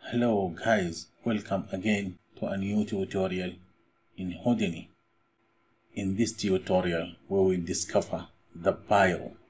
Hello guys, welcome again to a new tutorial in Houdini. In this tutorial we will discover the file